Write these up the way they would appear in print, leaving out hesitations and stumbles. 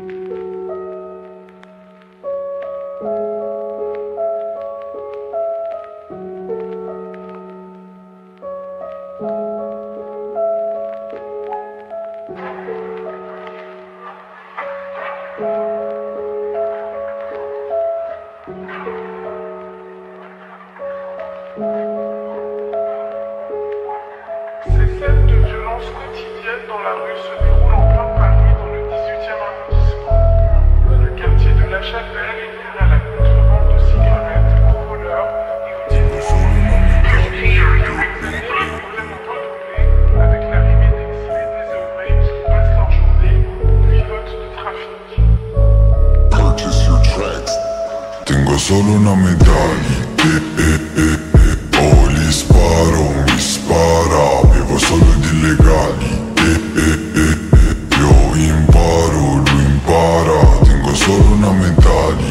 Ces scènes de violence quotidienne dans la rue se déroulent en plein Paris dans le 18e arrondissement. Le quartier de La Chapelle est lié à la contrebande de cigarettes, aux voleurs et aux débauchés. Les problèmes ont redoublé avec l'arrivée d'exilés désœuvrés qui passent leur journée au pilote de trafic. Purchase your tracks. Tengo solo una medaglia. Oh, gli sparo, mi spara. Vivo solo di illegali. Io imparo, lui impara. Tengo solo una medaglia.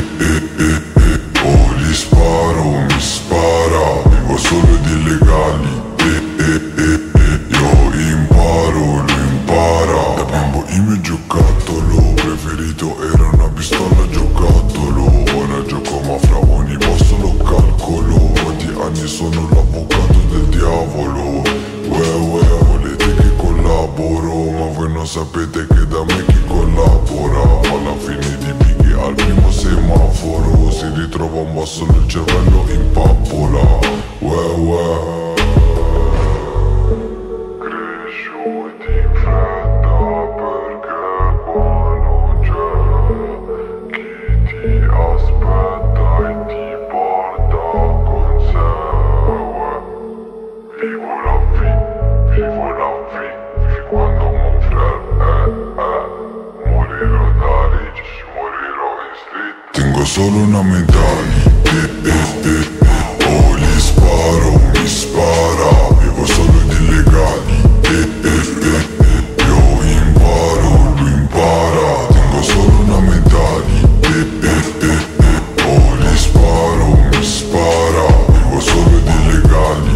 Oh, gli sparo, mi spara. Vivo solo di illegali. Io imparo, lui impara. Da bimbo il mio giocattolo preferito era una pistola giocattolo. Ora gioco ma fra ogni posto lo calcolo. Di anni sono l'avvocato del diavolo. Volete che collaboro, ma voi non sapete che da me chi collabora. Alla fine di pighi al primo semaforo si ritrova un basso nel cervello in pappola. Cresciuti in fretta perché qua non c'è chi ti aspetta e ti porta con sé. Vivo la vie quando mon frère morirò da rich, morirò in street. Tengo solo una medaglia. Oh, gli sparo, mi spara. Vivo solo di illegali. Io imparo, lui impara. Tengo solo una medaglia. Oh, gli sparo, mi spara. Vivo solo di illegali.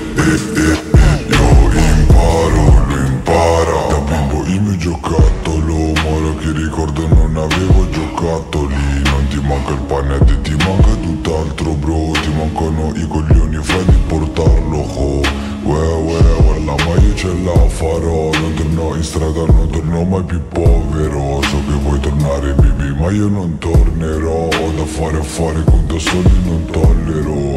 Io imparo, lui impara. Da bimbo il mio giocattolo, ma ora che ricordo non avevo giocattoli. Non ti manca il pane, ti manca tutt'altro bro. Ti mancano i coglioni fra di portarlo ho. Guarda ma io ce la farò. Non torno in strada, non torno mai più povero. So che vuoi tornare baby ma io non tornerò. Ho da fare conto soldi non tollero.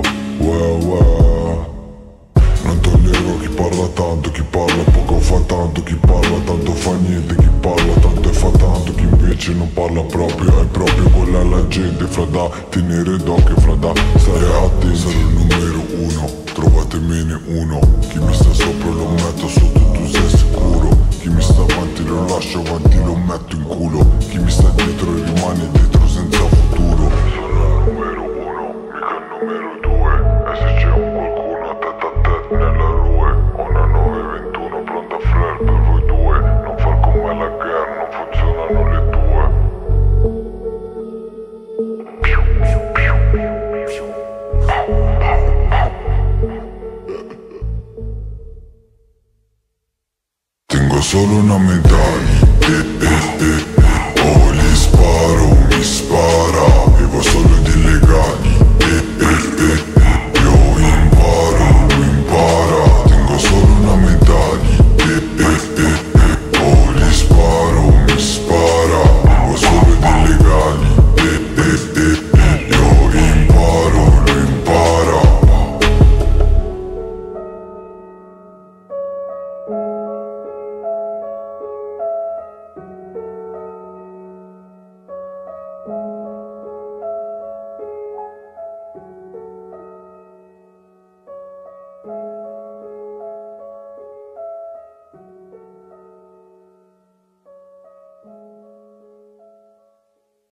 Non tollero chi parla tanto, chi parla poco fa tanto. Chi parla tanto fa niente, chi parla tanto e fa tanto. Chi invece non parla proprio è proprio quella è la gente. Fra da tenere d'occhio, fra da stare attenti. Sarò il numero uno, trovatemene uno. Chi mi sta sopra lo metto sotto, tu sei sicuro. Chi mi sta avanti lo lascio avanti, lo metto in culo. Chi mi sta